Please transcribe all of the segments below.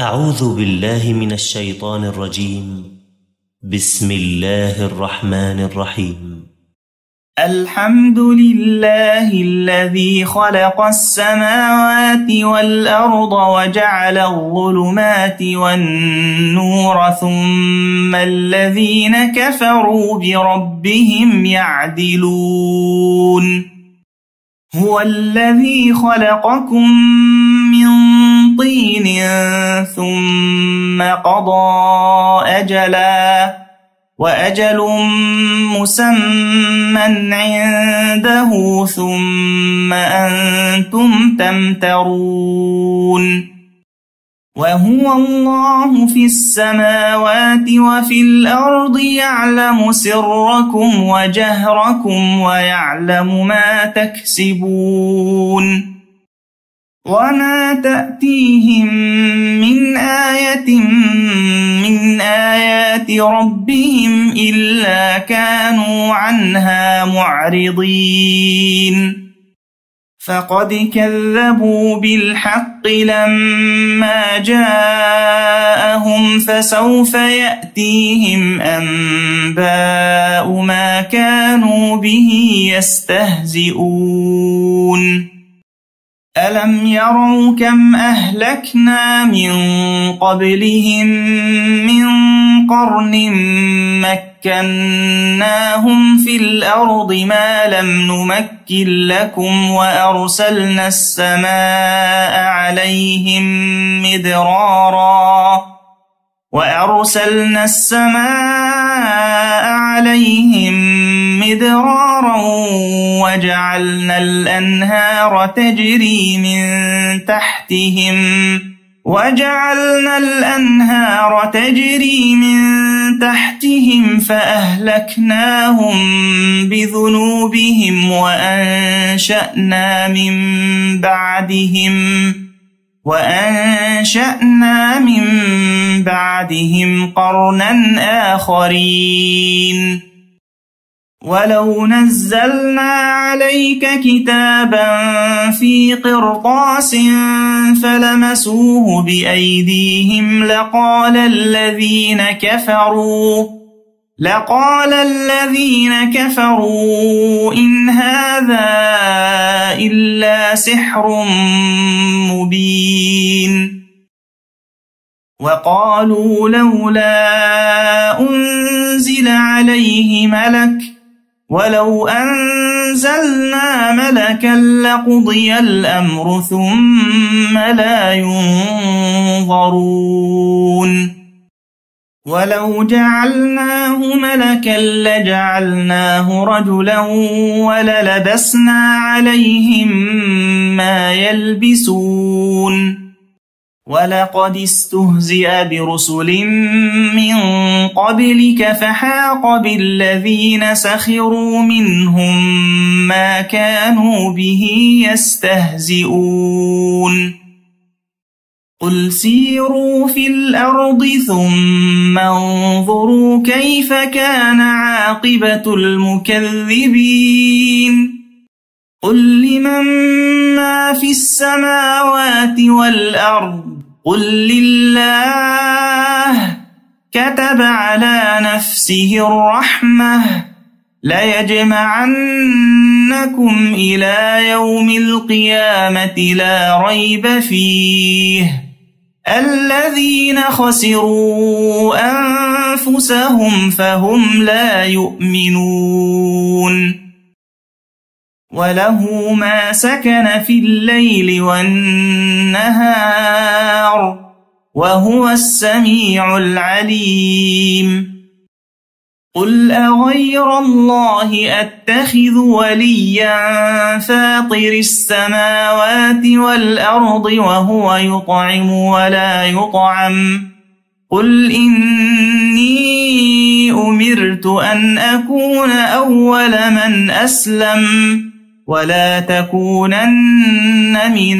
أعوذ بالله من الشيطان الرجيم. بسم الله الرحمن الرحيم. الحمد لله الذي خلق السماوات والأرض وجعل الظلمات والنور ثم الذين كفروا بربهم يعدلون. هو الذي خلقكم من طين ثم قضى أجلا وأجل مسمى عنده ثم أنتم تمترون. وهو الله في السماوات وفي الأرض يعلم سركم وجهركم ويعلم ما تكسبون. وما تأتيهم من آية من آيات ربهم إلا كانوا عنها معرضين. فقد كذبوا بالحق لما جاءهم فسوف يأتيهم أنباء ما كانوا به يستهزئون. ألم يروا كم أهلكنا من قبلهم من قرن مكناهم في الأرض ما لم نمكن لكم وأرسلنا السماء عليهم مدرارا وجعلنا الأنهار تجري من تحتهم فأهلكناهم بذنوبهم وأنشأنا من بعدهم قرنا آخرين. ولو نزلنا عليك كتابا في قرطاس فلمسوه بأيديهم لقال الذين كفروا إن هذا إلا سحر مبين. وقالوا لولا أنزل عليه ملك ولو أنزلنا ملكا لقضي الأمر ثم لا ينظرون. ولو جعلناه ملكا لجعلناه رجلا وللبسنا عليهم ما يلبسون. ولقد استهزئ برسل من قبلك فحاق بالذين سخروا منهم ما كانوا به يستهزئون. قل سيروا في الأرض ثم انظروا كيف كان عاقبة المكذبين. قل لمن ما في السماوات والأرض قل لله كتب على نفسه الرحمة ليجمعنكم إلى يوم القيامة لا ريب فيه الذين خسروا أنفسهم فهم لا يؤمنون. وله ما سكن في الليل والنهار وهو السميع العليم. قل أغير الله أتخذ وليا فاطر السماوات والأرض وهو يطعم ولا يطعم. قل إني أمرت أن أكون أول من أسلم ولا تكونن من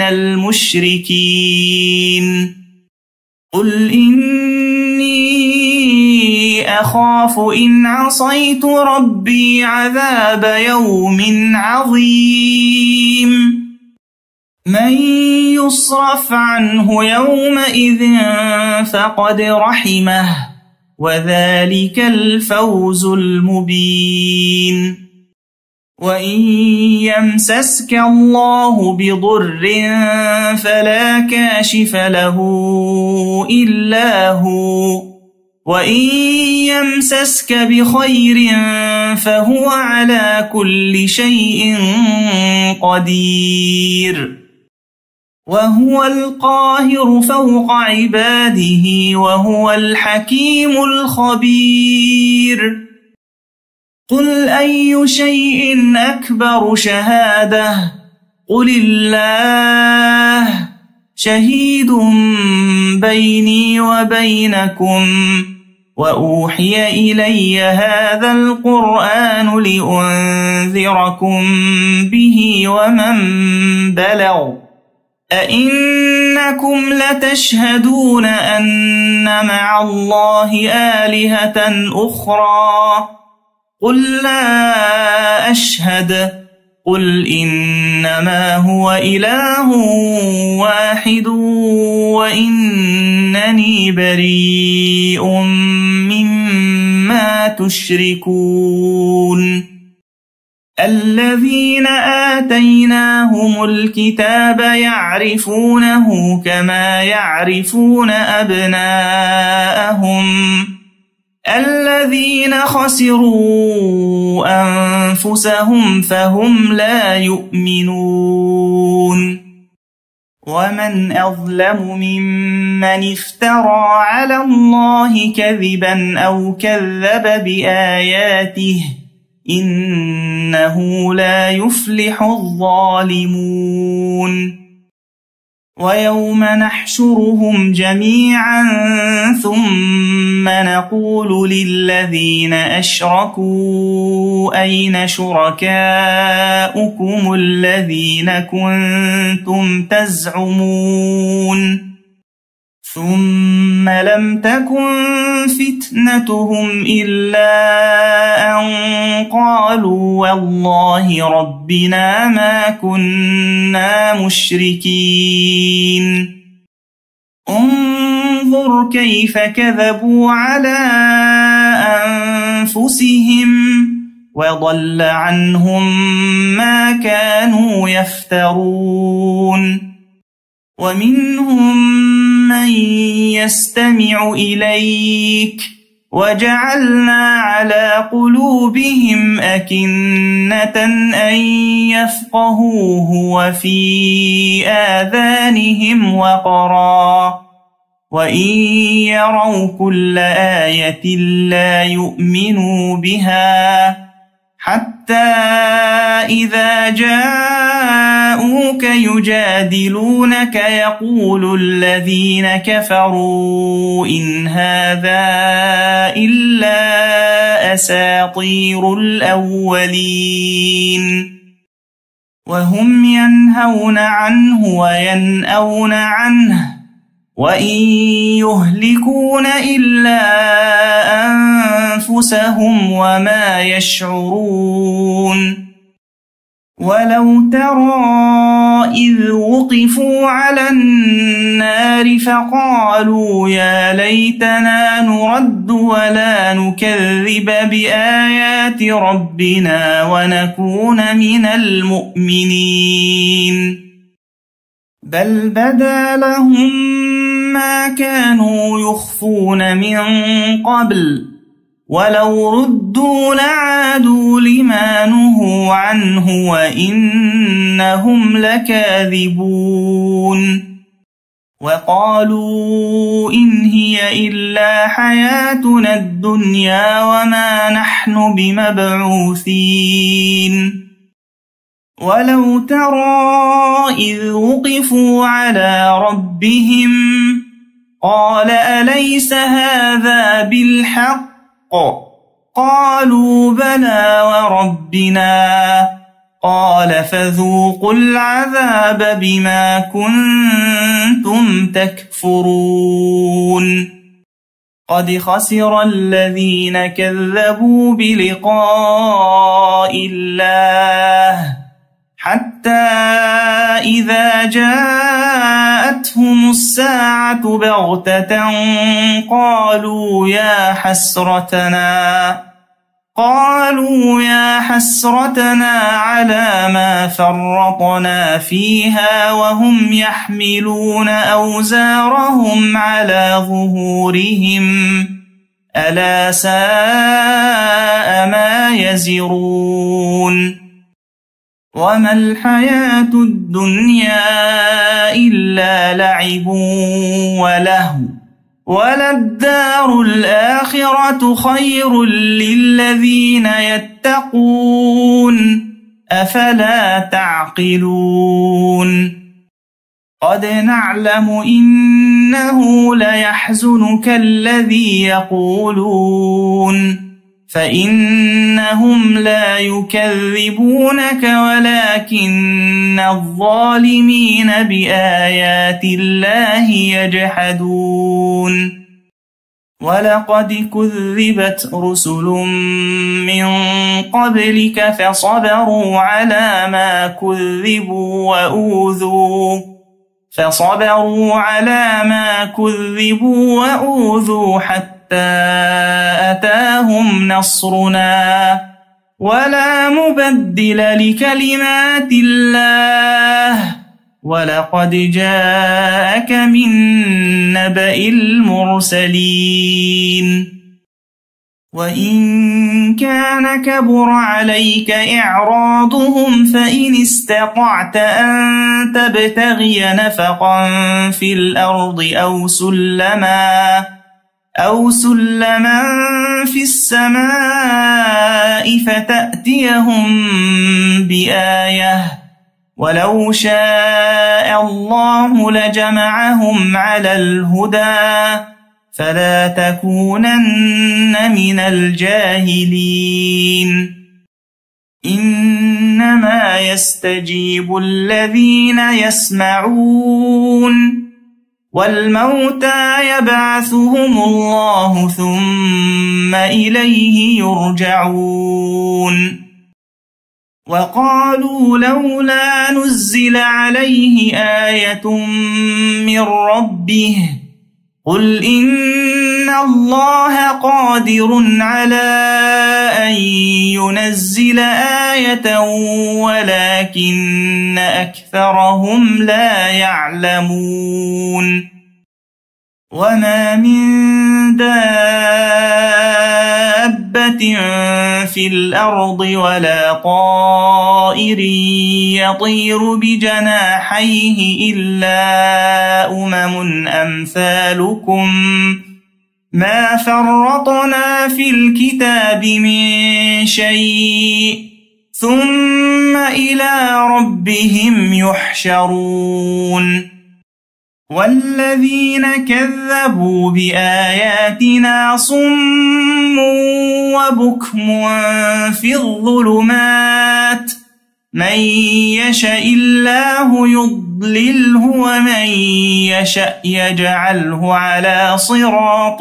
المشركين. قل إني أخاف إن عصيت ربي عذاب يوم عظيم. من يصرف عنه يومئذ فقد رحمه وذلك الفوز المبين. وإن يمسسك الله بضر فلا كاشف له إلا هو، وإن يمسسك بخير فهو على كل شيء قدير. وهو القاهر فوق عباده وهو الحكيم الخبير. قل أي شيء أكبر شهادة؟ قل الله شهيد بيني وبينكم وأوحي إلي هذا القرآن لأنذركم به ومن بلغ. أئنكم لتشهدون أن مع الله آلهة أخرى؟ قل لا أشهد. قل إنما هو إله واحد وإنني بريء مما تشركون. الذين آتيناهم الكتاب يعرفونه كما يعرفون أبناءهم الذين خسروا أنفسهم فهم لا يؤمنون. ومن أظلم ممن افترى على الله كذبا أو كذب بآياته إنه لا يفلح الظالمون. ويوم نحشرهم جميعا ثم نقول للذين أشركوا أين شركاؤكم الذين كنتم تزعمون ثم لم تكن فتنتهم إلا أن قالوا والله ربنا ما كنا مشركين. انظر كيف كذبوا على أنفسهم وضل عنهم ما كانوا يفترون. ومنهم من يستمع إليك وجعلنا على قلوبهم أكنة أن يفقهوه وفي آذانهم وقرا وإن يروا كل آية لا يؤمنوا بها حتى إذا جاءوك يجادلونك يقول الذين كفروا إن هذا إلا أساطير الأولين. وهم ينهون عنه وينأون عنه وإن يهلكون إلا أنفسهم وما يشعرون. ولو ترى إذ وقفوا على النار فقالوا يا ليتنا نرد ولا نكذب بآيات ربنا ونكون من المؤمنين. بل بدا لهم ما كانوا يخفون من قبل ولو ردوا لعادوا لما نهوا عنه وإنهم لكاذبون. وقالوا إن هي إلا حياتنا الدنيا وما نحن بمبعوثين. ولو ترى إذ وقفوا على ربهم قال أليس هذا بالحق؟ قالوا بلى وربنا. قال فذوقوا العذاب بما كنتم تكفرون. قد خسر الذين كذبوا بلقاء الله حتى إذا جاءتهم الساعة بغتة قالوا يا حسرتنا على ما فرطنا فيها وهم يحملون أوزارهم على ظهورهم ألا ساء ما يزرون وما الحياة الدنيا إلا لعب ولهو وللدار الآخرة خير للذين يتقون أفلا تعقلون قد نعلم إنه ليحزنك الذي يقولون فإنهم لا يكذبونك ولكن الظالمين بآيات الله يجحدون ولقد كذبت رسل من قبلك فصبروا على ما كذبوا وأوذوا حتى أتاهم نصرنا ولا مبدل لكلمات الله ولقد جاءك من نبأ المرسلين وإن كان كبر عليك إعراضهم فإن استطعت أن تبتغي نفقا في الأرض أو سلما في السماء فتأتيهم بآية ولو شاء الله لجمعهم على الهدى فلا تكونن من الجاهلين إنما يستجيب الذين يسمعون والموتى يبعثهم الله ثم إليه يرجعون وقالوا لولا نزل عليه آية من ربه قل إن الله قادر على أن ينزل آية ولكن أكثرهم لا يعلمون وما من دابة في الأرض ولا طائر يطير بجناحيه إلا أمثالكم ما فرطنا في الكتاب من شيء ثم إلى ربهم يحشرون والذين كذبوا بآياتنا صم وبكم في الظلمات من يشاء الله يضلله ومن يشاء يجعله على صراط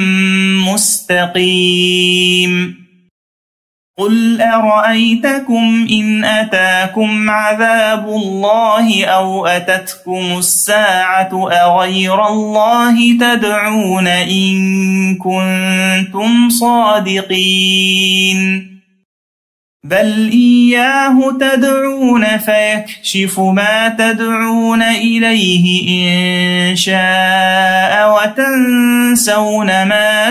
مستقيم قل أرأيتكم إن أتاكم عذاب الله أو أتتكم الساعة أغير الله تدعون إن كنتم صادقين بل إياه تدعون فيكشف ما تدعون إليه إن شاء وتنسون ما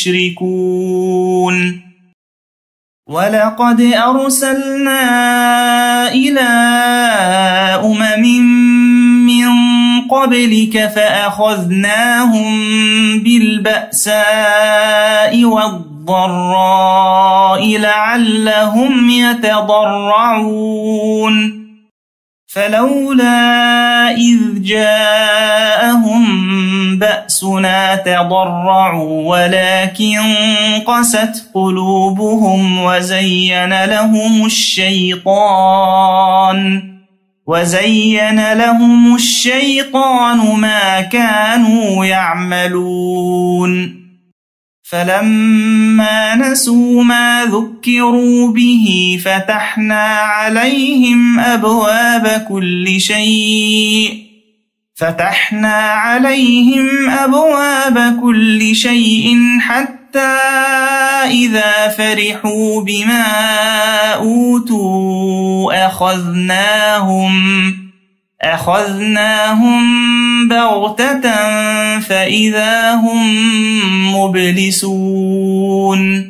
تشركون ولقد أرسلنا إلى من قبلك فأخذناهم بالبأساء والضراء لعلهم يتضرعون فلولا إذ جاءهم بأسنا تضرعوا ولكن قست قلوبهم وزين لهم الشيطان ما كانوا يعملون فلما نسوا ما ذكروا به فتحنا عليهم أبواب كل شيء حتى إذا فرحوا بما أوتوا أخذناهم بغتة فإذا هم مبلسون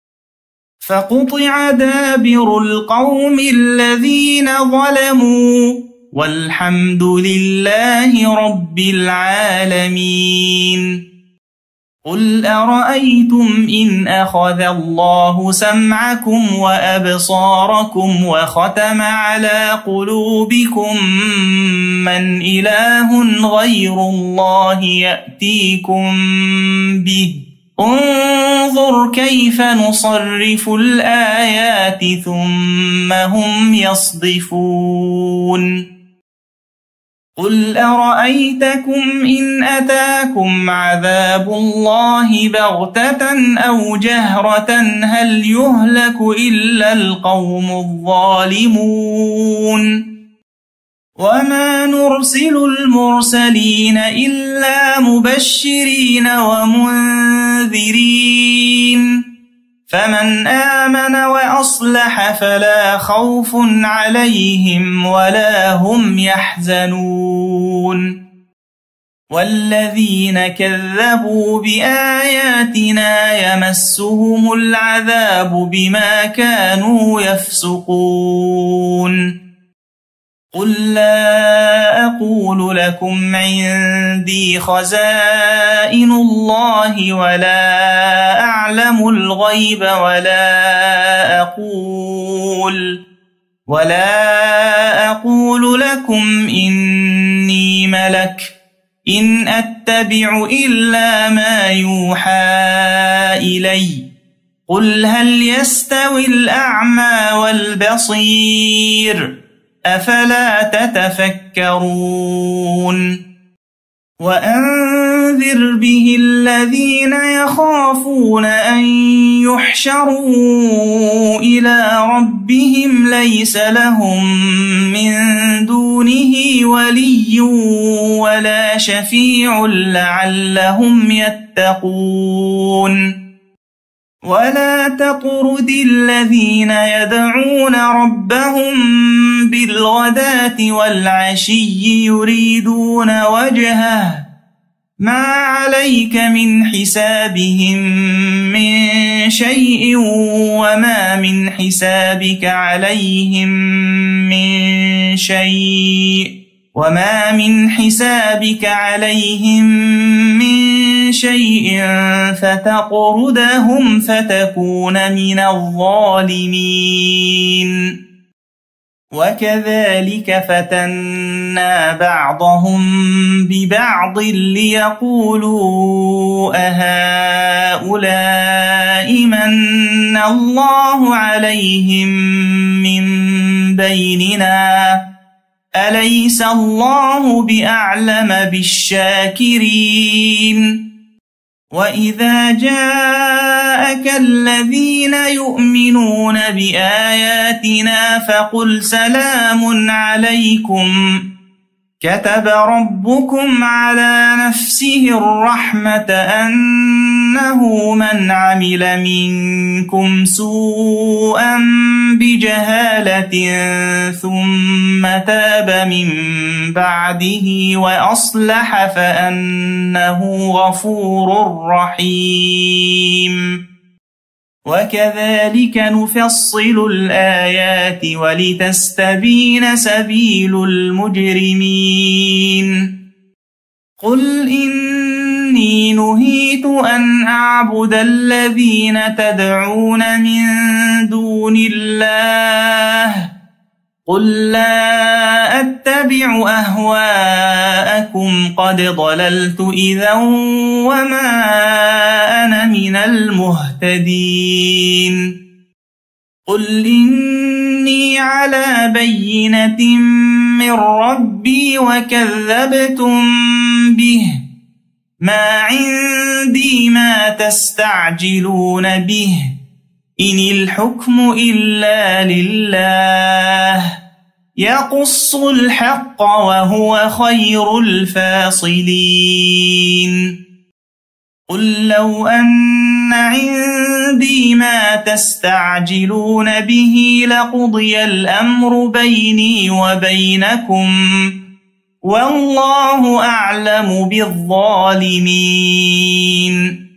فقطع دابر القوم الذين ظلموا والحمد لله رب العالمين. قل أرأيتم إن أخذ الله سمعكم وأبصاركم وختم على قلوبكم من إله غير الله يأتيكم به انظر كيف نصرف الآيات ثم هم يصدفون. قل أرأيتكم إن أتاكم عذاب الله بغتة أو جهرة هل يهلك إلا القوم الظالمون. وما نرسل المرسلين إلا مبشرين ومنذرين فمن آمن وأصلح فلا خوف عليهم ولا هم يحزنون. والذين كذبوا بآياتنا يمسهم العذاب بما كانوا يفسقون. قل لا أقول لكم عندي خزائن الله ولا أعلم الغيب ولا أقول لكم إني ملك إن أتبع إلا ما يوحى إلي قل هل يستوي الأعمى والبصير أفلا تتفكرون. وأنذر به الذين يخافون أن يحشروا إلى ربهم ليس لهم من دونه ولي ولا شفيع لعلهم يتقون. ولا تطرد الذين يدعون ربهم بالغداة والعشي يريدون وجهه ما عليك من حسابهم من شيء وما من حسابك عليهم من شيء فتطردهم فتكون من الظالمين. وكذلك فتنا بعضهم ببعض ليقولوا أهؤلاء من الله عليهم من بيننا أليس الله بأعلم بالشاكرين. وإذا جاءك الذين يؤمنون بآياتنا فقل سلام عليكم كتب ربكم على نفسه الرحمة أنه من عمل منكم سوءا بجهالة ثم تاب من بعده وأصلح فأنه غفور رحيم. وكذلك نفصل الآيات ولتستبين سبيل المجرمين. قل إني نهيت أن أعبد الذين تدعون من دون الله قل لا أتبع أهواءكم قد ضللت إذا وما أنا من المهتدين. قل إني على بينة من ربي وكذبتم به ما عندي ما تستعجلون به إن الحكم إلا لله يقص الحق وهو خير الفاصلين قل لو أن عندي ما تستعجلون به لقضي الأمر بيني وبينكم والله أعلم بالظالمين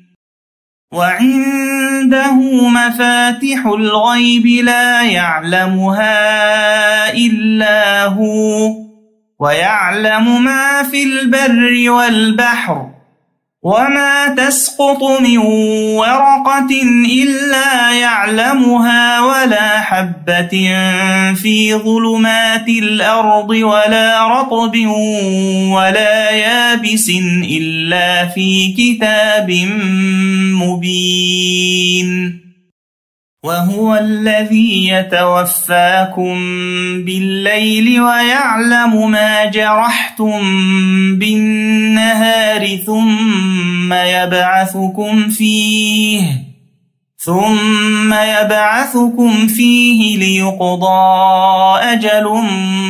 وعنده مفاتح الغيب لا يعلمها إلا هو ويعلم ما في البر والبحر وما تسقط من ورقة إلا يعلمها ولا حبة في ظلمات الأرض ولا رطب ولا يابس إلا في كتاب مبين وهو الذي يتوفاكم بالليل ويعلم ما جرحتم بالنهار ثم يبعثكم فيه ليقضى أجل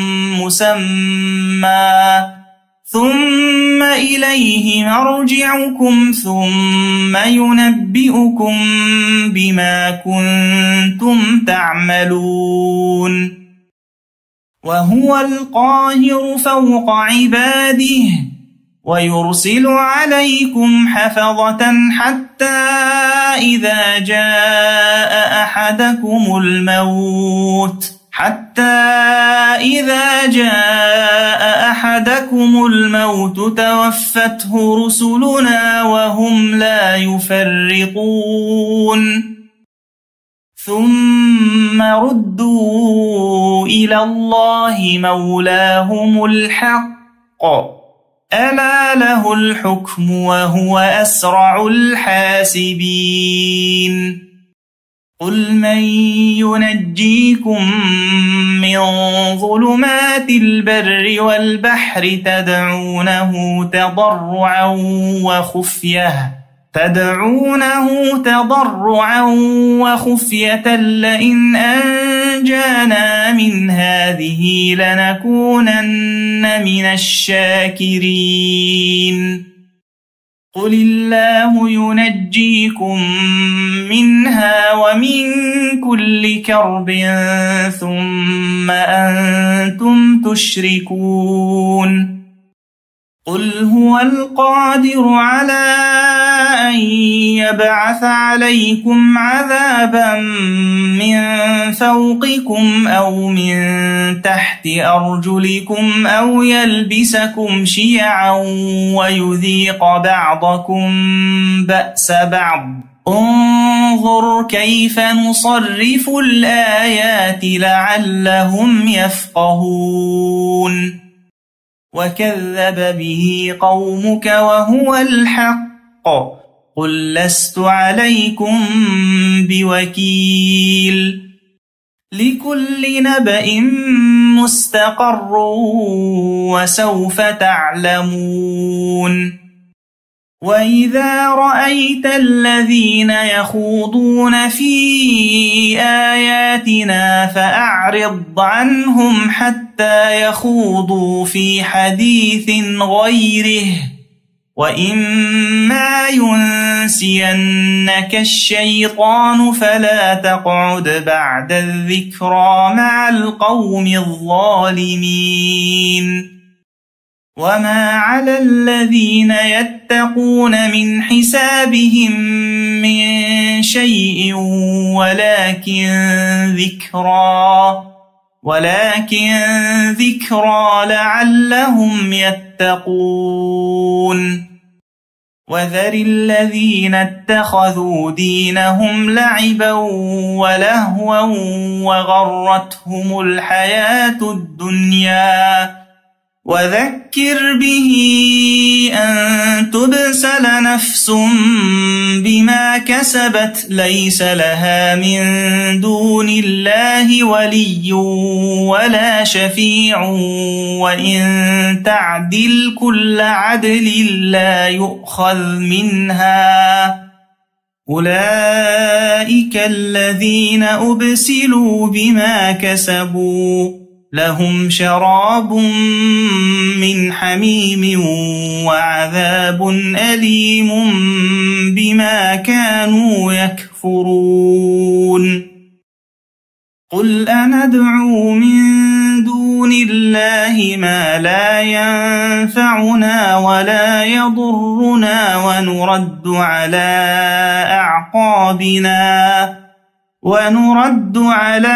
مسمى ثم إليه مرجعكم ثم ينبئكم بما كنتم تعملون وهو القاهر فوق عباده ويرسل عليكم حفظة حتى إذا جاء أحدكم الموت توفته رسلنا وهم لا يفرطون ثم ردوا إلى الله مولاهم الحق ألا له الحكم وهو أسرع الحاسبين قل من ينجيكم من ظلمات البر والبحر تدعونه تضرعا وخفية لئن أنجانا من هذه لنكونن من الشاكرين قل الله ينجيكم منها ومن كل كرب ثم أنتم تشركون قل هو القادر على أن يبعث عليكم عذابا من فوقكم أو من تحت أرجلكم أو يلبسكم شيعا ويذيق بعضكم بأس بعض انظر كيف نصرف الآيات لعلهم يفقهون وكذب به قومك وهو الحق قل لست عليكم بوكيل لكل نبأ مستقر وسوف تعلمون وإذا رأيت الذين يخوضون في آياتنا فأعرض عنهم حتى يخوضوا في حديث غيره وإما ينسينك الشيطان فلا تقعد بعد الذكرى مع القوم الظالمين وما على الذين يتقون من حسابهم من شيء ولكن ذكرى لعلهم يتقون وذر الذين اتخذوا دينهم لعبا ولهوا وغرتهم الحياة الدنيا وذكر به أن تبسل نفس بما كسبت ليس لها من دون الله ولي ولا شفيع وإن تعدل كل عدل لا يؤخذ منها أولئك الذين أبسلوا بما كسبوا لهم شراب من حميم وعذاب أليم بما كانوا يكفرون قل أندعو من دون الله ما لا ينفعنا ولا يضرنا ونرد على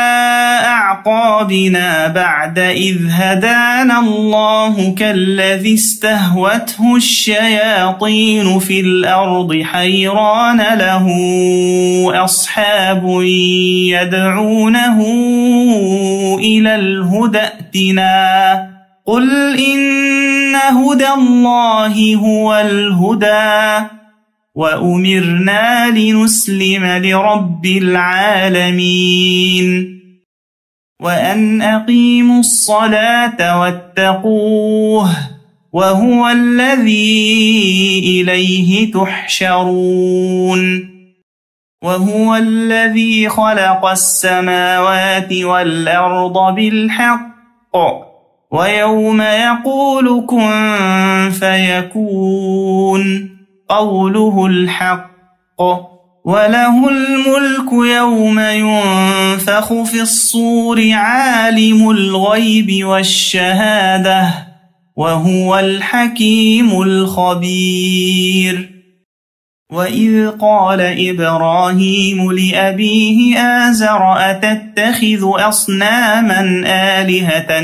أعقابنا بعد إذ هدانا الله كالذي استهوته الشياطين في الأرض حيران له أصحاب يدعونه إلى الهدى ائتنا قل إن هدى الله هو الهدى وأمرنا لنسلم لرب العالمين وأن أقيموا الصلاة واتقوه وهو الذي إليه تحشرون وهو الذي خلق السماوات والأرض بالحق ويوم يقول كن فيكون قوله الحق وله الملك يوم ينفخ في الصور عالم الغيب والشهادة وهو الحكيم الخبير وإذ قال إبراهيم لأبيه آزر أتتخذ أصناما آلهة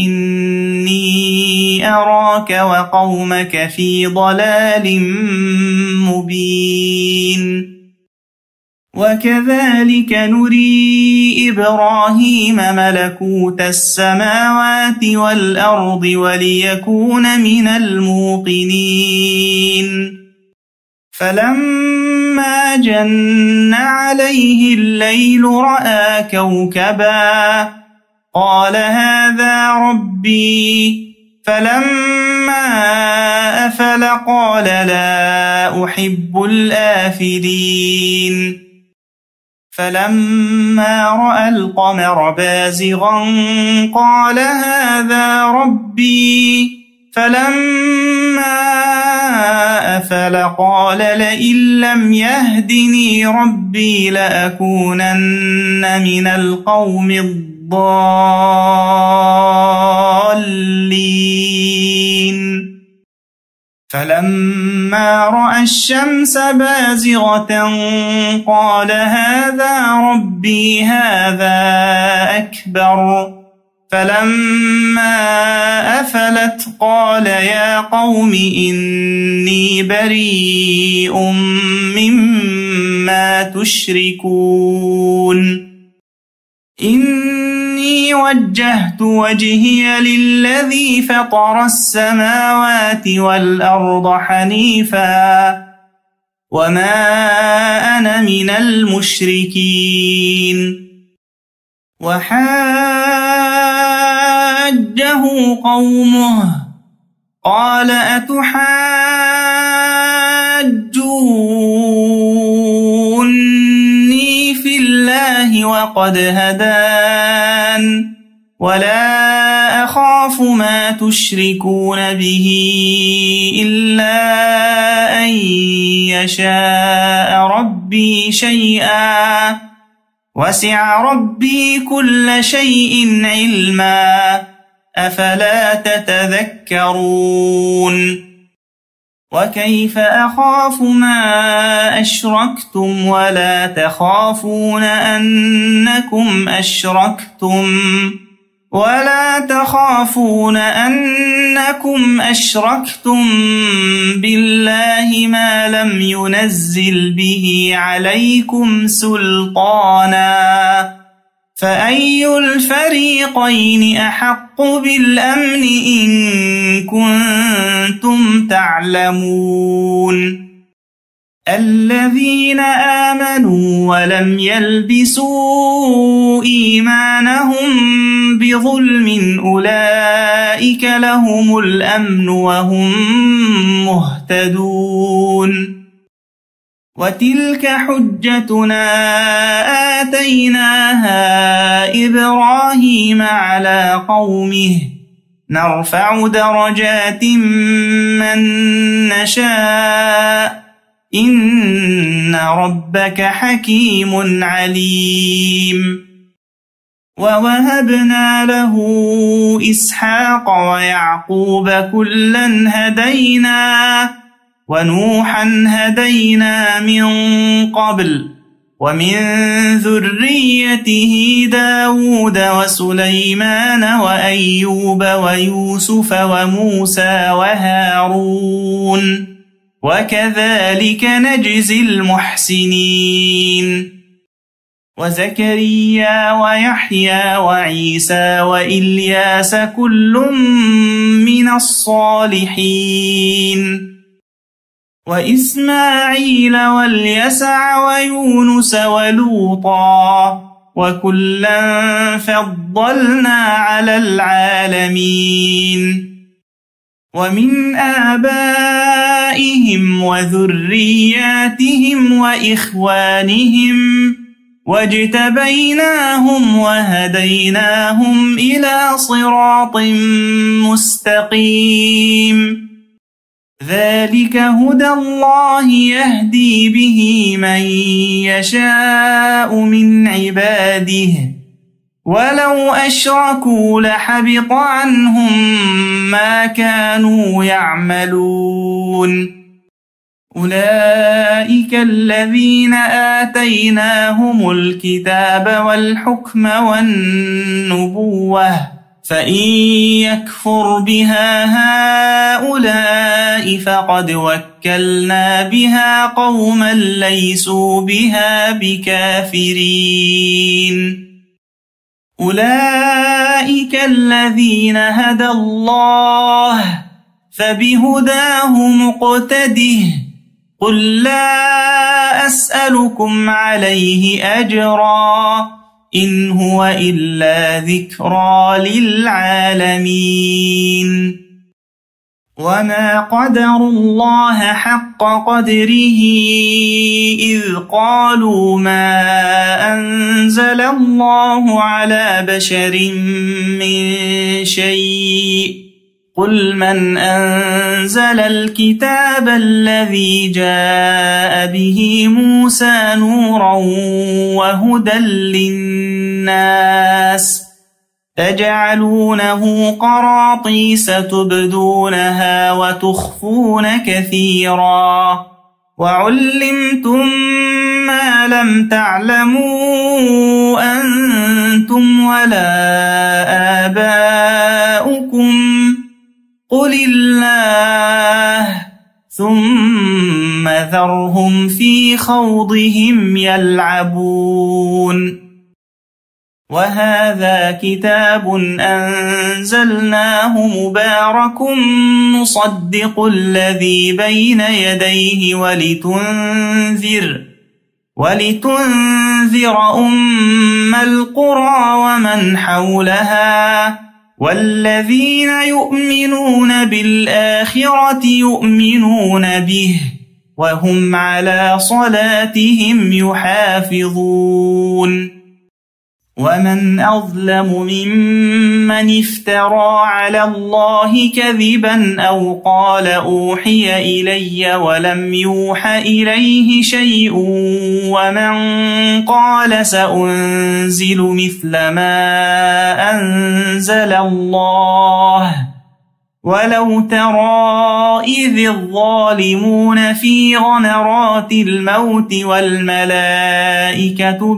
إني أراك وقومك في ضلال مبين وكذلك نري إبراهيم ملكوت السماوات والأرض وليكون من الموقنين فلما جن عليه الليل رأى كوكبا قال هذا ربي فلما أفل قال لا أحب الآفلين فلما رأى القمر بازغا قال هذا ربي فلما أفل قال لئن لم يهدني ربي لأكونن من القوم الضالين فلما رأى الشمس بازغة قال هذا ربي هذا أكبر فلما أفلت قال يا قوم إني بريء مما تشركون إني وجهت وجهي للذي فطر السماوات والأرض حنيفا وما أنا من المشركين وحاجه قومه قال أتحاجوني في الله وقد هدان ولا أخاف ما تشركون به إلا أن يشاء ربي شيئا وسع ربي كل شيء علما أفلا تتذكرون وكيف أخاف ما أشركتم ولا تخافون أنكم أشركتم بالله ما لم ينزل به عليكم سلطانا فأي الفريقين أحق بالأمن إن كنتم تعلمون الذين آمنوا ولم يلبسوا إيمانهم بظلم أولئك لهم الأمن وهم مهتدون وتلك حجتنا آتيناها إبراهيم على قومه نرفع درجات من نشاء إن ربك حكيم عليم. ووهبنا له إسحاق ويعقوب كلا هدينا ونوحا هدينا من قبل ومن ذريته داود وسليمان وأيوب ويوسف وموسى وهارون وكذلك نجزي المحسنين. وزكريا ويحيى وعيسى وإلياس كل من الصالحين وإسماعيل واليسع ويونس ولوطا وكلا فضلنا على العالمين. ومن آبائهم وذرياتهم وإخوانهم واجتبيناهم وهديناهم إلى صراط مستقيم. ذلك هدى الله يهدي به من يشاء من عباده ولو أشركوا لحبط عنهم ما كانوا يعملون. أولئك الذين آتيناهم الكتاب والحكم والنبوة فإن يكفر بها هؤلاء فقد وكلنا بها قوما ليسوا بها بكافرين. أولئك الذين هدى الله فبهداه مقتده قل لا أسألكم عليه أجرا إن هو إلا ذكرى للعالمين. وما قدروا الله حق قدره إذ قالوا ما أنزل الله على بشر من شيء قل من أنزل الكتاب الذي جاء به موسى نورا وهدى للناس تجعلونه قراطيس تبدونها وتخفون كثيرا وعلمتم ما لم تعلموا أنتم ولا آباؤكم قل الله ثم ذرهم في خوضهم يلعبون. وهذا كتاب أنزلناه مبارك مصدق الذي بين يديه ولتنذر أم القرى ومن حولها والذين يؤمنون بالآخرة يؤمنون به وهم على صلاتهم يحافظون. ومن أظلم ممن افترى على الله كذبا أو قال أوحي إلي ولم يوح إليه شيء ومن قال سأنزل مثل ما أنزل الله ولو ترى إذ الظالمون في غمرات الموت والملائكة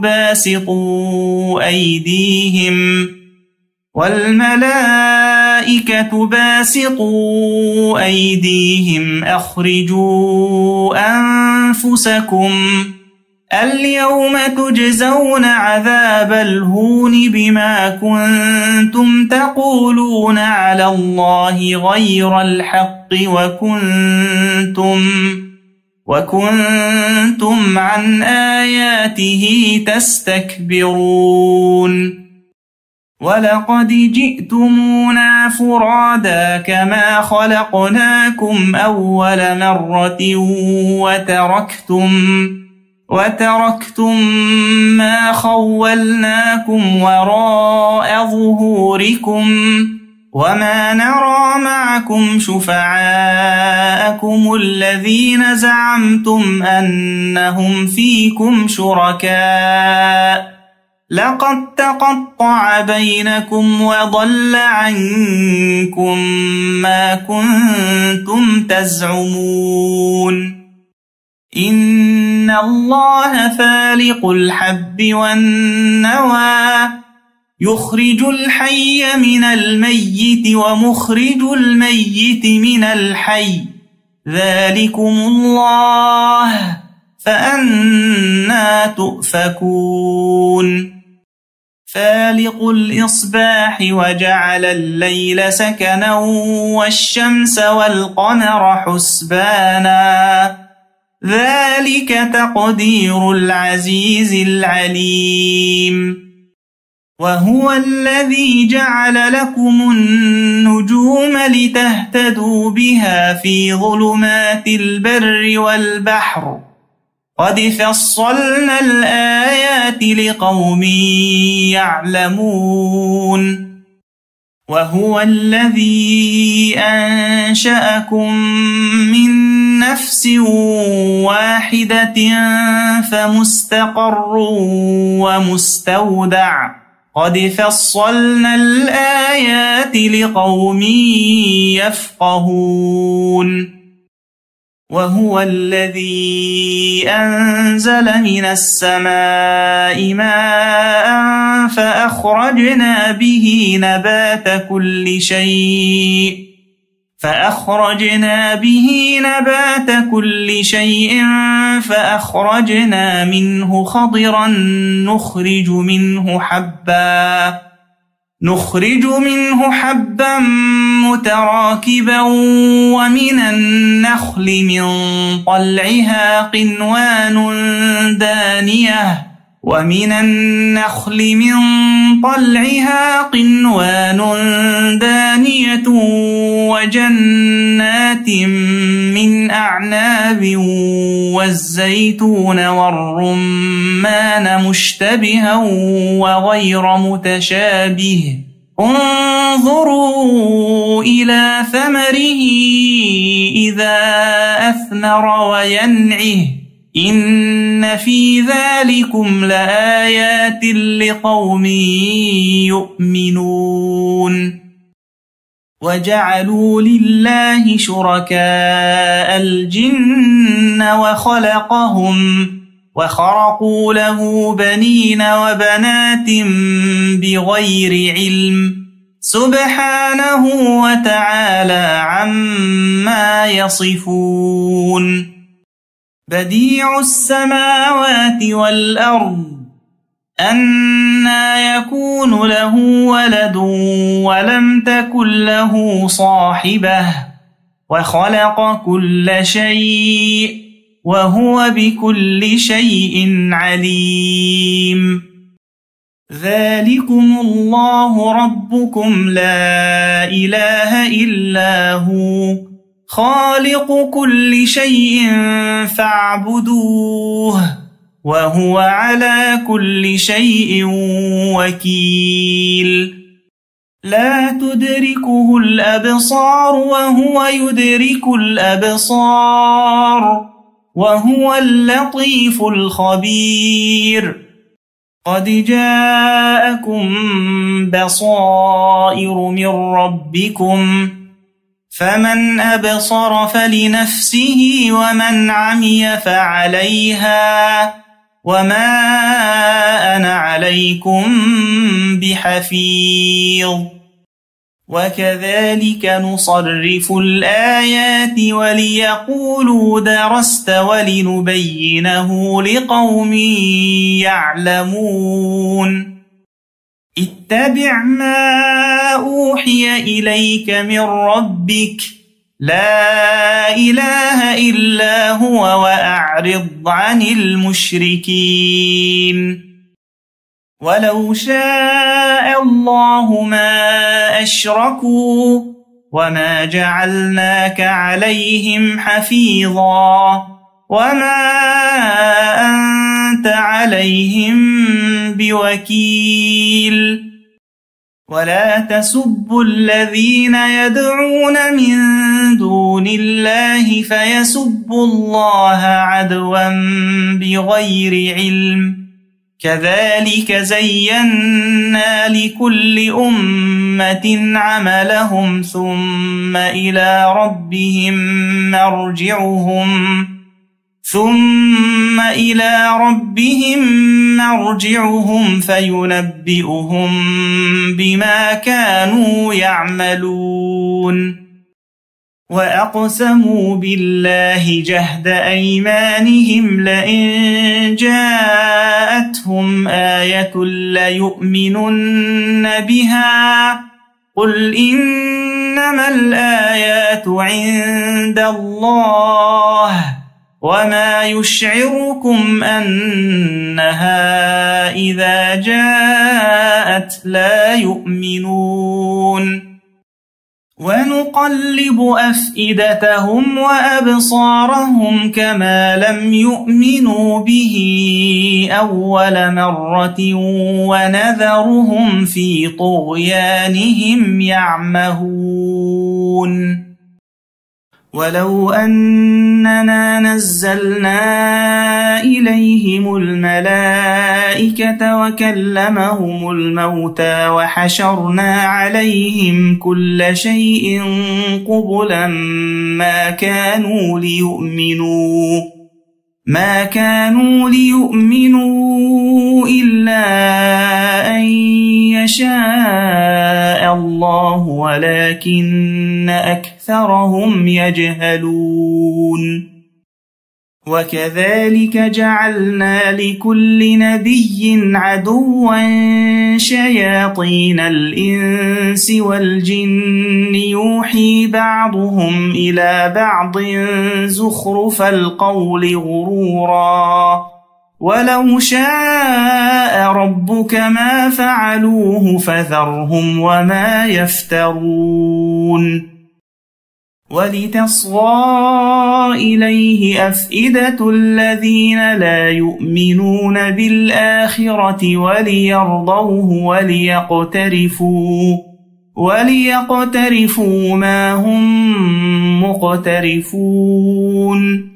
باسطوا أيديهم أخرجوا أنفسكم اليوم تجزون عذاب الهون بما كنتم تقولون على الله غير الحق وكنتم عن آياته تستكبرون. ولقد جئتمونا فرادا كما خلقناكم أول مرة وتركتم ما خولناكم وراء ظهوركم وما نرى معكم شفعاءكم الذين زعمتم أنهم فيكم شركاء لقد تقطع بينكم وضل عنكم ما كنتم تزعمون إن الله فالق الحب والنوى يخرج الحي من الميت ومخرج الميت من الحي ذلكم الله فأنى تؤفكون فالق الإصباح وجعل الليل سكنا والشمس والقمر حسبانا ذلك تقدير العزيز العليم وهو الذي جعل لكم النجوم لتهتدوا بها في ظلمات البر والبحر قد فصلنا الآيات لقوم يعلمون وهو الذي أنشأكم من نفس واحدة فمستقر ومستودع قد فصلنا الآيات لقوم يفقهون وهو الذي أنزل من السماء ماء فأخرجنا به نبات كل شيء فأخرجنا منه خضرا نخرج منه حبا متراكبا ومن النخل من طلعها قنوان دانية وجنات من أعناب والزيتون والرمان مشتبها وغير متشابه انظروا إلى ثمره إذا أثمر وينعه إن في ذلكم لآيات لقوم يؤمنون وجعلوا لله شركاء الجن وخرقوا له بنين وبنات بغير علم سبحانه وتعالى عما يصفون بديع السماوات والأرض أنى يكون له ولد ولم تكن له صاحبة وخلق كل شيء وهو بكل شيء عليم ذلكم الله ربكم لا إله إلا هو خالق كل شيء فاعبدوه وهو على كل شيء وكيل لا تدركه الأبصار وهو يدرك الأبصار وهو اللطيف الخبير قد جاءكم بصائر من ربكم فمن أبصر فلنفسه ومن عمي فعليها وما أنا عليكم بحفيظ وكذلك نصرف الآيات وليقولوا درست ولنبينه لقوم يعلمون اتبع ما أوحي إليك من ربك لا إله إلا هو وأعرض عن المشركين ولو شاء شاء الله ما أشركوا وما جعلناك عليهم حفيظا وما أنت عليهم بوكيل ولا تسبوا الذين يدعون من دون الله فيسبوا الله عدوا بغير علم كذلك زينا لكل أمة عملهم ثم إلى ربهم مرجعهم فينبئهم بما كانوا يعملون وأقسموا بالله جهد أيمانهم لئن جاءتهم آية ليؤمنن بها قل إنما الآيات عند الله وما يشعركم أنها إذا جاءت لا يؤمنون ونقلب أفئدتهم وأبصارهم كما لم يؤمنوا به أول مرة ونذرهم في طغيانهم يعمهون ولو أننا نزلنا إليهم الملائكة وكلمهم الموتى وحشرنا عليهم كل شيء قبلا ما كانوا ليؤمنوا إلا أن يشاء الله ولكن أكثرهم يجهلون وكذلك جعلنا لكل نبي عدوا شياطين الإنس والجن يوحي بعضهم إلى بعض زخرف القول غرورا ولو شاء ربك ما فعلوه فذرهم وما يفترون ولتصغى إليه أفئدة الذين لا يؤمنون بالآخرة وليرضوه وليقترفوا ما هم مقترفون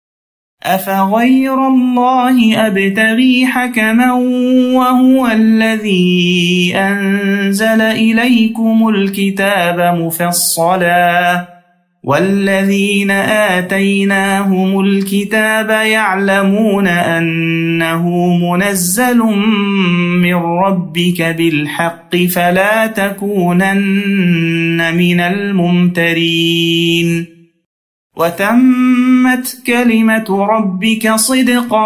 أفغير الله أبتغي حكما وهو الذي أنزل إليكم الكتاب مفصلا والذين آتيناهم الكتاب يعلمون أنه منزل من ربك بالحق فلا تكونن من الممترين وتمت كلمة ربك صدقا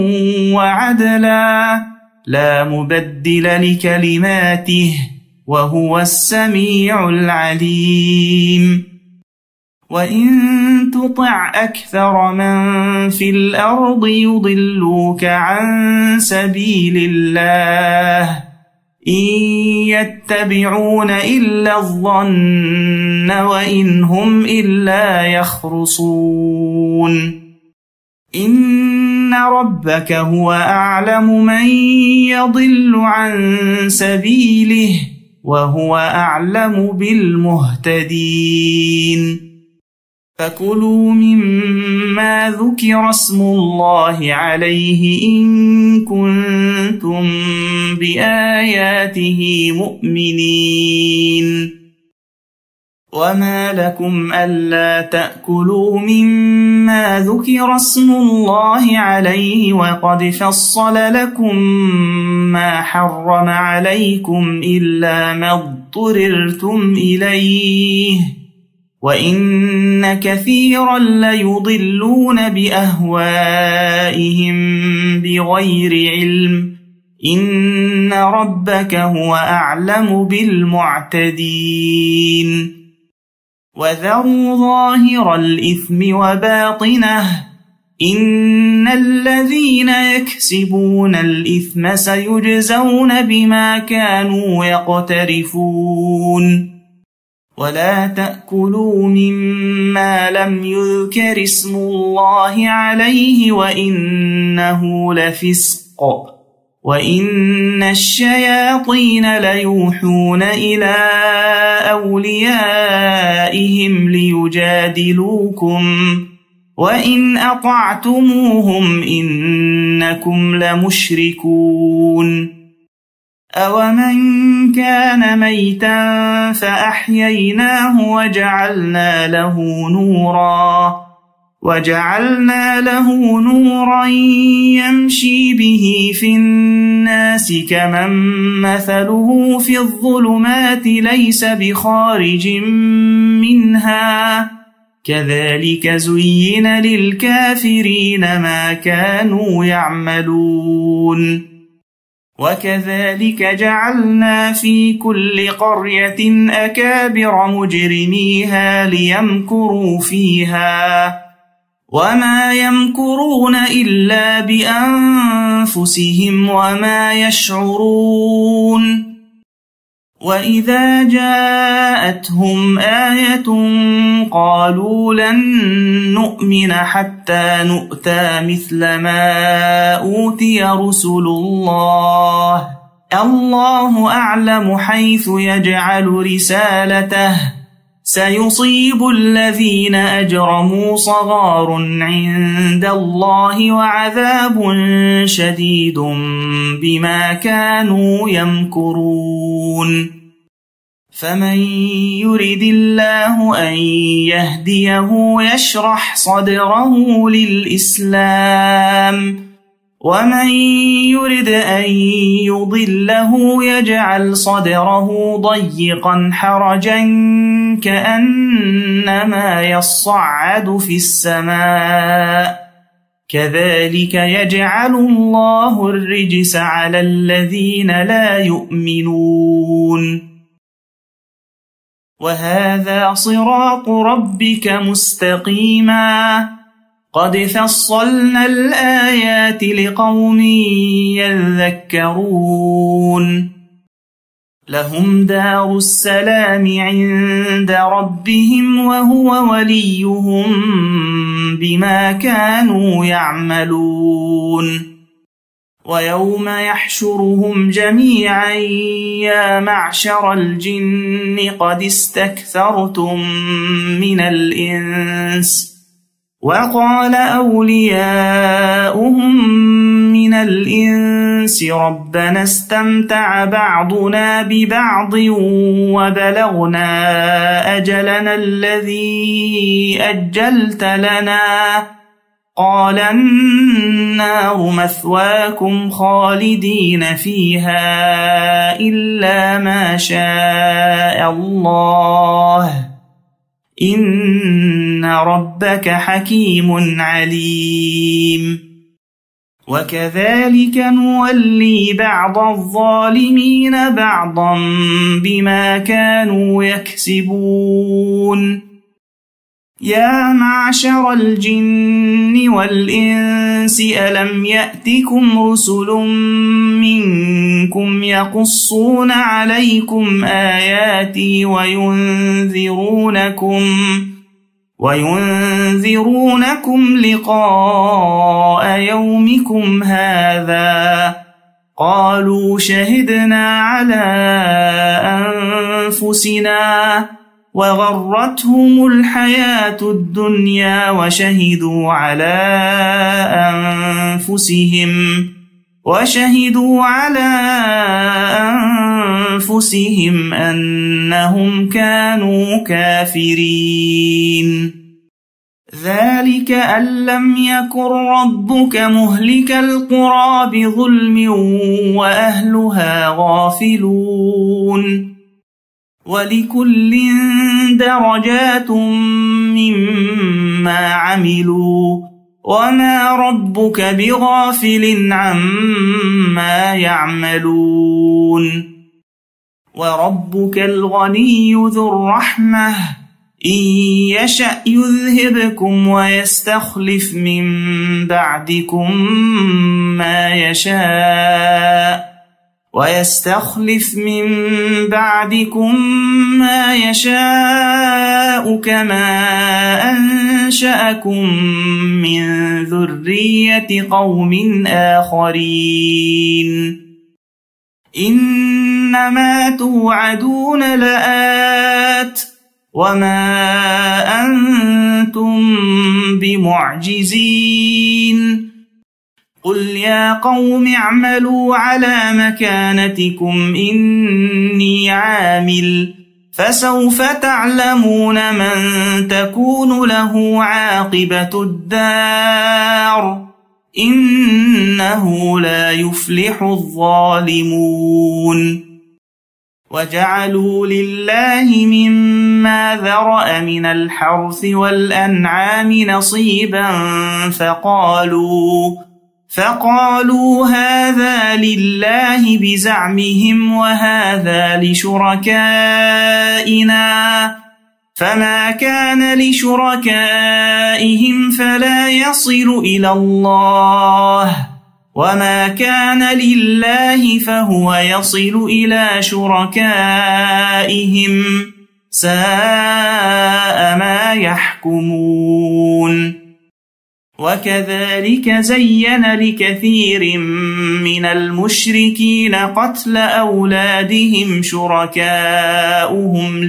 وعدلا لا مبدل لكلماته وهو السميع العليم وإن تطع أكثر من في الأرض يضلوك عن سبيل الله إن يتبعون إلا الظن وإن هم إلا يخرصون إن ربك هو أعلم من يضل عن سبيله وهو أعلم بالمهتدين فكلوا مما ذكر اسم الله عليه إن كنتم بآياته مؤمنين وما لكم ألا تأكلوا مما ذكر اسم الله عليه وقد فصل لكم ما حرم عليكم إلا ما اضطررتم إليه وإن كثيرا ليضلون بأهوائهم بغير علم إن ربك هو أعلم بالمعتدين وذروا ظاهر الإثم وباطنه إن الذين يكسبون الإثم سيجزون بما كانوا يقترفون ولا تأكلوا مما لم يذكر اسم الله عليه وإنه لفسق وإن الشياطين ليوحون إلى أوليائهم ليجادلوكم وإن أطعتموهم إنكم لمشركون أومن كان ميتا فأحييناه وجعلنا له نورا يمشي به في الناس كمن مثله في الظلمات ليس بخارج منها كذلك زين للكافرين ما كانوا يعملون وكذلك جعلنا في كل قرية أكابر مجرميها ليمكروا فيها وما يمكرون إلا بأنفسهم وما يشعرون وإذا جاءتهم آية قالوا لن نؤمن حتى نؤتى مثل ما أوتي رسل الله أعلم حيث يجعل رسالته سيصيب الذين أجرموا صغار عند الله وعذاب شديد بما كانوا يمكرون فمن يرد الله أن يهديه يشرح صدره للإسلام ومن يرد أن يضله يجعل صدره ضيقا حرجا كأنما يصعد في السماء كذلك يجعل الله الرجس على الذين لا يؤمنون وهذا صراط ربك مستقيما قد فصلنا الآيات لقوم يذكرون لهم دار السلام عند ربهم وهو وليهم بما كانوا يعملون ويوم يحشرهم جميعا يا معشر الجن قد استكثرتم من الإنس وقال أولياؤهم من الإنس ربنا استمتع بعضنا ببعض وبلغنا أجلنا الذي أجلت لنا قال النار مثواكم خالدين فيها إلا ما شاء الله إن ربك حكيم عليم وكذلك نولي بعض الظالمين بعضا بما كانوا يكسبون يا معشر الجن والإنس ألم يأتكم رسل منكم يقصون عليكم آياتي وينذرونكم لقاء يومكم هذا قالوا شهدنا على أنفسنا وغرتهم الحياة الدنيا وشهدوا على أنفسهم أنهم كانوا كافرين ذلك أن لم يكن ربك مهلك القرى بظلم وأهلها غافلون ولكل درجات مما عملوا وما ربك بغافل عما يعملون وربك الغني ذو الرحمة إن يشأ يذهبكم ويستخلف من بعدكم ما يشاء كما أنشأكم من ذرية قوم آخرين إنما توعدون لآت وما أنتم بمعجزين قل يا قوم اعملوا على مكانتكم إني عامل فسوف تعلمون من تكون له عاقبة الدار إنه لا يفلح الظالمون وجعلوا لله مما ذرأ من الحرث والأنعام نصيبا فقالوا هذا لله بزعمهم وهذا لشركائنا فما كان لشركائهم فلا يصل إلى الله وما كان لله فهو يصل إلى شركائهم ساء ما يحكمون وكذلك زين لكثير من المشركين قتل أولادهم شركاؤهم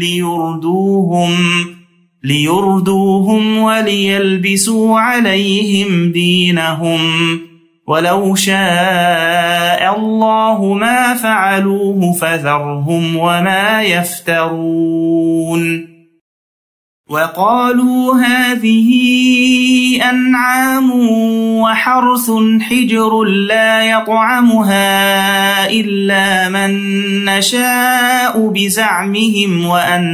ليردوهم وليلبسوا عليهم دينهم ولو شاء الله ما فعلوه فذرهم وما يفترون وقالوا هذه أنعام وحرث حجر لا يطعمها إلا من نشاء بزعمهم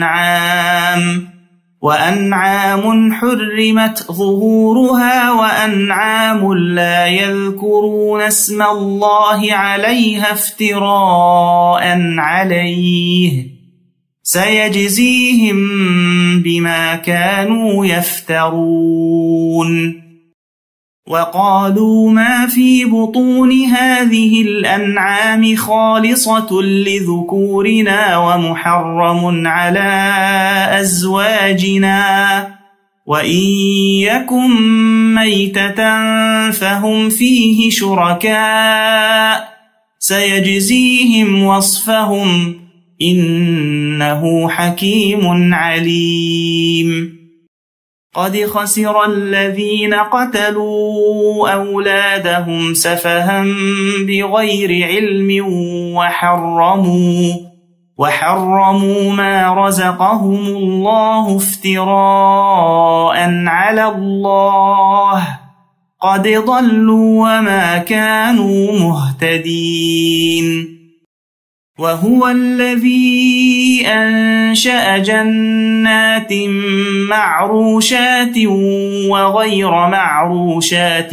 وأنعام حرمت ظهورها وأنعام لا يذكرون اسم الله عليها افتراء عليه سيجزيهم بما كانوا يفترون وقالوا ما في بطون هذه الأنعام خالصة لذكورنا ومحرم على أزواجنا وإن يكن ميتة فهم فيه شركاء سيجزيهم وصفهم إنه حكيم عليم قد خسر الذين قتلوا أولادهم سفها بغير علم وحرموا ما رزقهم الله افتراء على الله قد ضلوا وما كانوا مهتدين وهو الذي أنشأ جنات معروشات وغير معروشات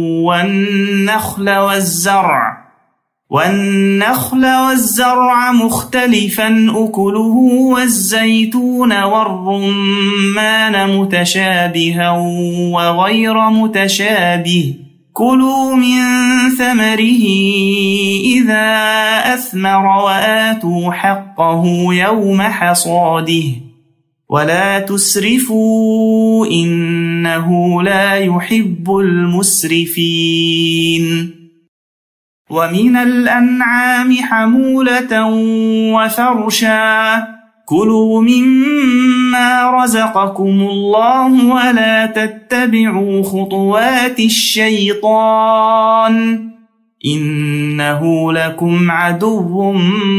والنخل والزرع مختلفا أكله والزيتون والرمان متشابها وغير متشابه كلوا من ثمره إذا أثمر وآتوا حقه يوم حصاده ولا تسرفوا إنه لا يحب المسرفين ومن الأنعام حمولة وفرشا كلوا مما رزقكم الله ولا تتبعوا خطوات الشيطان إنه لكم عدو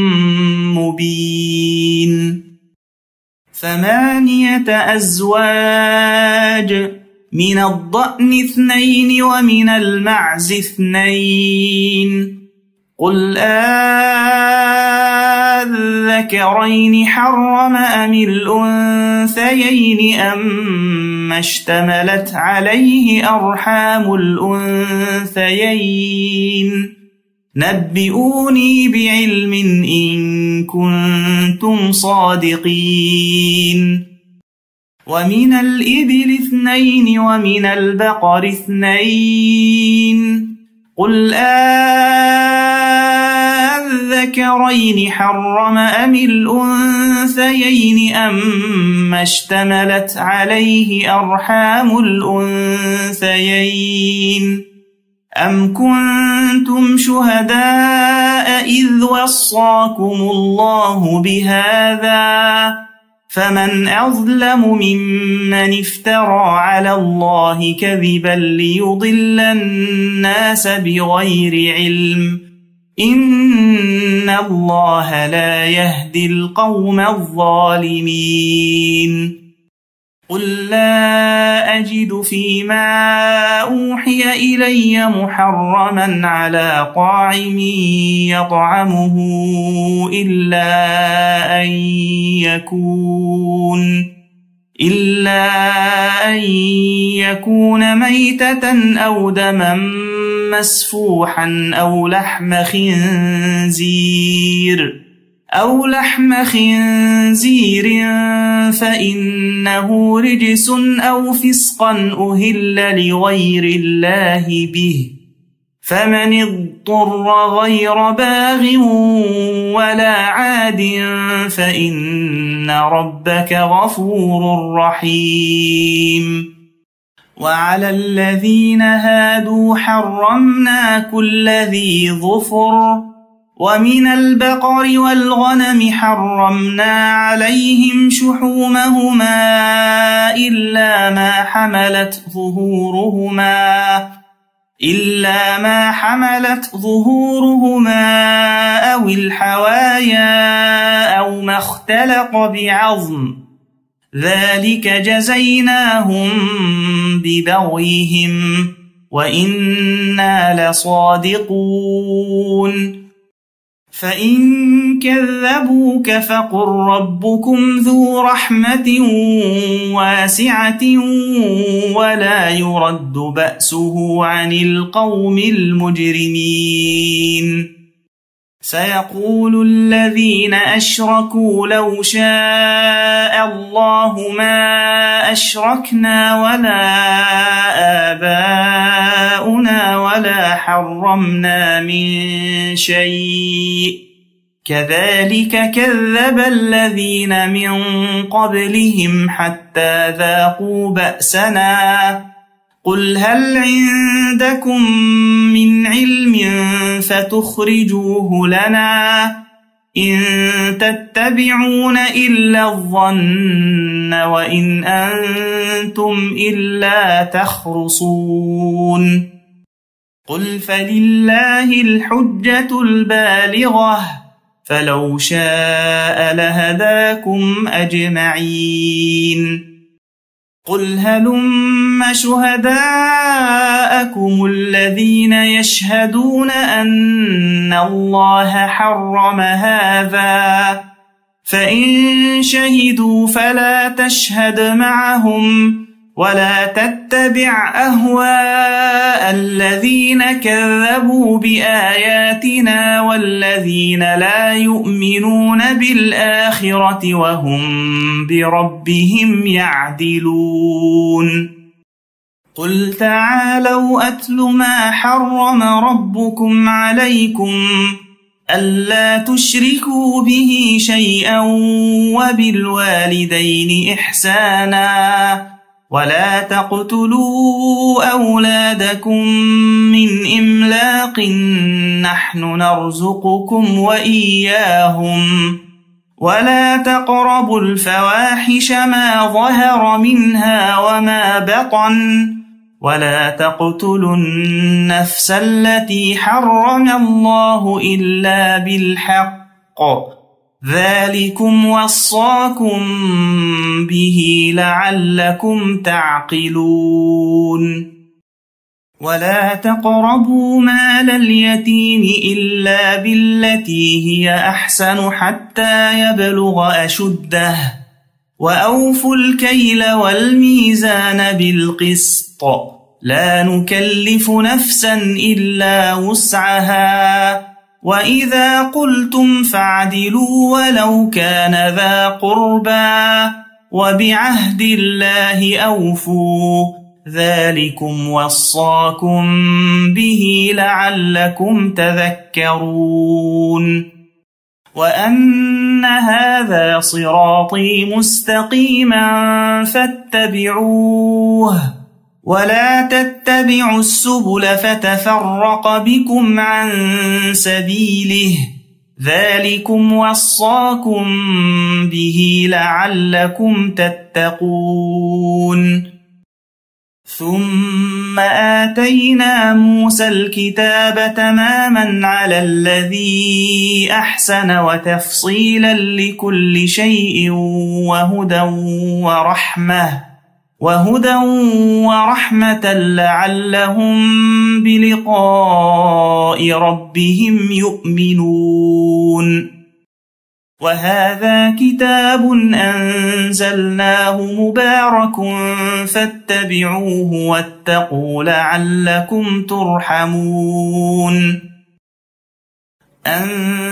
مبين 8 أزواج من الضأن 2 ومن المعز 2 قل الذكرين حرم أم الأنثيين أم اشتملت عليه أرحام الأنثيين نبئوني بعلم إن كنتم صادقين ومن الإبل 2 ومن البقر 2 قل الذكرين حرم أم الأنثيين أما اشتملت عليه أرحام الأنثيين أم كنتم شهداء إذ وصاكم الله بهذا فمن أظلم ممن افترى على الله كذبا ليضل الناس بغير علم إن الله لا يهدي القوم الظالمين قل لا أجد فيما أوحي إلي محرما على طاعم يطعمه إلا أن يكون ميتة أو دما مسفوحا أو لحم خنزير فإنه رجس أو فسقا أهل لغير الله به فمن اضطر غير باغ ولا عاد فإن ربك غفور رحيم وعلى الذين هادوا حرمنا كل ذي ظفر ومن البقر والغنم حرمنا عليهم شحومهما إلا ما حملت ظهورهما أو الحوايا أو ما اختلق بعظم ذلك جزيناهم ببغيهم وإنا لصادقون فإن كذبوك فقل ربكم ذو رحمة واسعة ولا يرد بأسه عن القوم المجرمين سيقول الذين أشركوا لو شاء الله ما أشركنا ولا آباؤنا ولا حرمنا من شيء كذلك كذب الذين من قبلهم حتى ذاقوا بأسنا قل هل عندكم من علم فتخرجوه لنا إن تتبعون إلا الظن وإن أنتم إلا تخرصون قل فلله الحجة البالغة فلو شاء لهداكم أجمعين قل هلم شهداءكم الذين يشهدون أن الله حرم هذا فإن شهدوا فلا تشهد معهم ولا تتبع أهواء الذين كذبوا بآياتنا والذين لا يؤمنون بالآخرة وهم بربهم يعدلون قل تعالوا أتل ما حرم ربكم عليكم ألا تشركوا به شيئا وبالوالدين إحسانا ولا تقتلوا أولادكم من إملاق نحن نرزقكم وإياهم ولا تقربوا الفواحش ما ظهر منها وما بطن ولا تقتلوا النفس التي حرم الله إلا بالحق ذلكم وصاكم به لعلكم تعقلون ولا تقربوا مال اليتيم إلا بالتي هي أحسن حتى يبلغ أشده وأوفوا الكيل والميزان بالقسط لا نكلف نفسا إلا وسعها وإذا قلتم فاعدلوا ولو كان ذا قربى وبعهد الله أوفوا ذلكم وصاكم به لعلكم تذكرون وأن هذا صراطي مستقيما فاتبعوه ولا تتبعوا السبل فتفرق بكم عن سبيله ذلكم وصاكم به لعلكم تتقون ثم آتينا موسى الكتاب تماما على الذي أحسن وتفصيلا لكل شيء وهدى ورحمة لعلهم بلقاء ربهم يؤمنون وهذا كتاب أنزلناه مبارك فاتبعوه واتقوا لعلكم ترحمون أن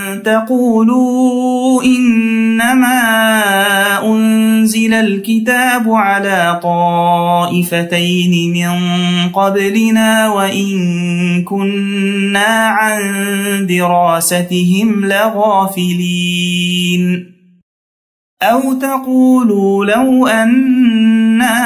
تقولوا إنما أنزل الكتاب على طائفتين من قبلنا وإن كنا عن دراستهم لغافلين أو تقولوا لو أنا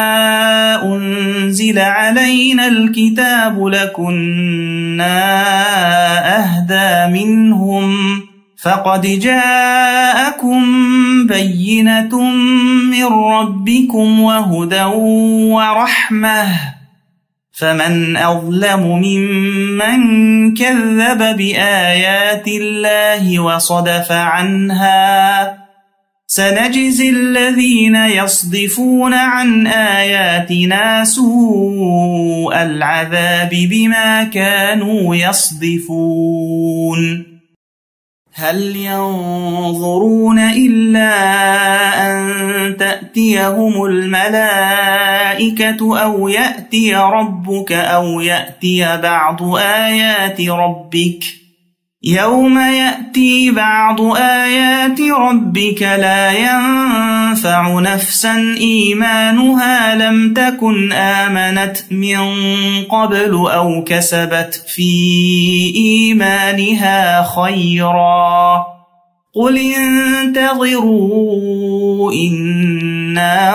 أنزل علينا الكتاب لكنا أهدى منهم فقد جاءكم بينة من ربكم وهدى ورحمة فمن أظلم ممن كذب بآيات الله وصدف عنها سنجزي الذين يصدفون عن آياتنا سوء العذاب بما كانوا يصدفون هل ينظرون إلا أن تأتيهم الملائكة أو يأتي ربك أو يأتي بعض آيات ربك يوم يأتي بعض آيات ربك لا ينفع نفسا إيمانها لم تكن آمنت من قبل أو كسبت في إيمانها خيرا قل انتظروا إنا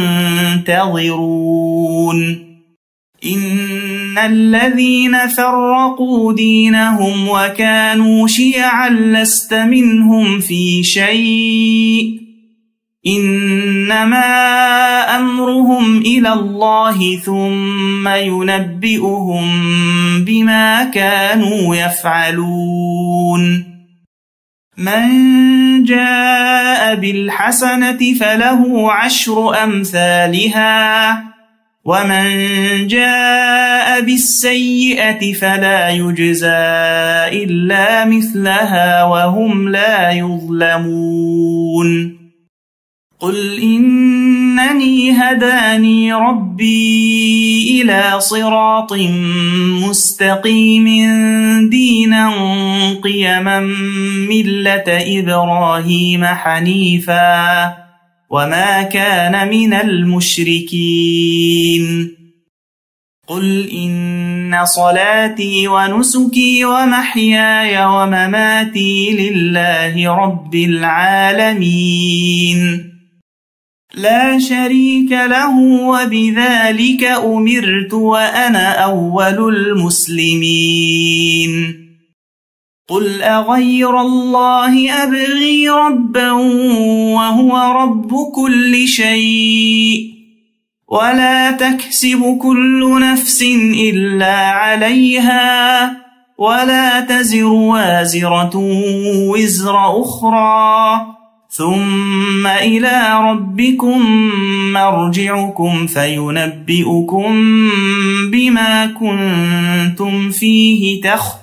منتظرون إن الذين فرقوا دينهم وكانوا شيعا لست منهم في شيء إنما أمرهم إلى الله ثم ينبئهم بما كانوا يفعلون من جاء بالحسنة فله 10 أمثالها ومن جاء بالسيئة فلا يجزى إلا مثلها وهم لا يظلمون قل إنني هداني ربي إلى صراط مستقيم دينا قيما ملة إبراهيم حنيفا وما كان من المشركين قل إن صلاتي ونسكي ومحياي ومماتي لله رب العالمين لا شريك له وبذلك أمرت وأنا أول المسلمين قل أغير الله أبغي ربا وهو رب كل شيء ولا تكسب كل نفس إلا عليها ولا تزر وازرة وزر أخرى ثم إلى ربكم مرجعكم فينبئكم بما كنتم فيه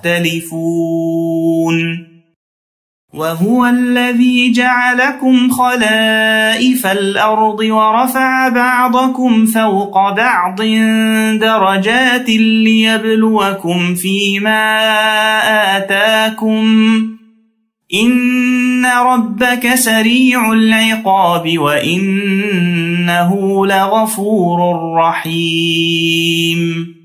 تختلفون وهو الذي جعلكم خلائف الأرض ورفع بعضكم فوق بعض درجات ليبلوكم فيما آتاكم إن إن ربك سريع العقاب وإنه لغفور رحيم.